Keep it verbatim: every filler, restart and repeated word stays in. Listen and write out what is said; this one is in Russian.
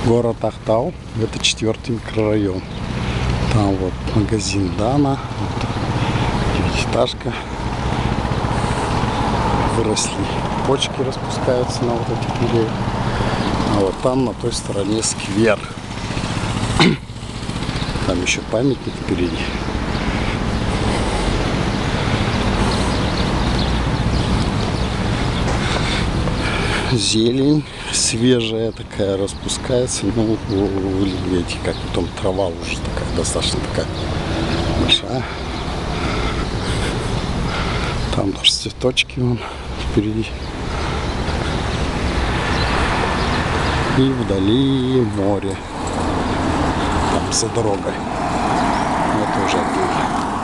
Город Ахтау, это четвертый микрорайон. Там вот магазин Дана, вот девятиэтажка. Выросли почки, распускаются на вот этих деревьях. А вот там на той стороне сквер. Там еще памятник впереди. Зелень свежая такая распускается. Ну, видите, как потом трава уже такая, достаточно такая большая. Там тоже цветочки вон впереди. И вдали море. Там за дорогой. Это уже оттуда.